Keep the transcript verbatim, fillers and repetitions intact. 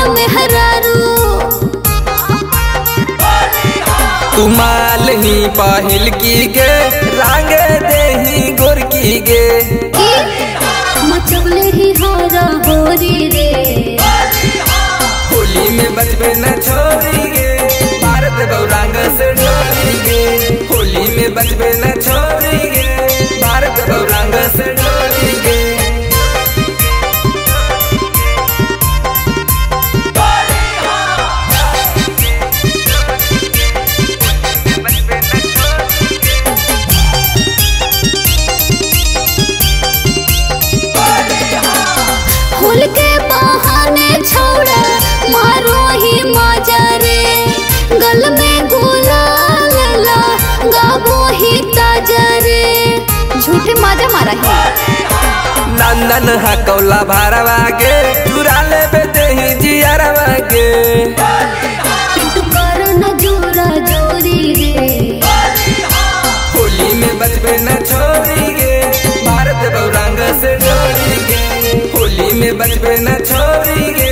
मेहरारू। तू माल ही पहिल की गे रंग देही गोरकी गे मचबले ही हारा होरी रे। होली में बचबे न छोड़ी गे भारत गौरांग से डोरी गे। होली में बचबे न छोड़ी गे भारत गौरांग से डोरी गे। फूल के बहाने छोड़ा मारो ही मजा रे। गल में गुलाल ला गाबो ही ताजा रे। झूठे मजा मारा है नंदन हकौला भारवा गे चुरा ले बेते ही जियरवा गे। तू कर न जोरा जोरी रे। होली में बचबे न छोड़ी गे भारत गौरांग से डोरी गे। होली में बचबे न छोड़ी गे